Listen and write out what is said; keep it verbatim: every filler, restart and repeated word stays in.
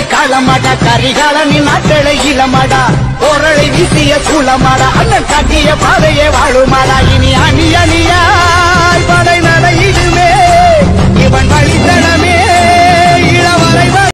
காலமாடா கரிகாலனி நாட்டளை இளமாடா ஓரளை வீசிய சூளமாடா அண்ணன் காட்டிய பாதையே வாழுமாடா இனி அணி அணியா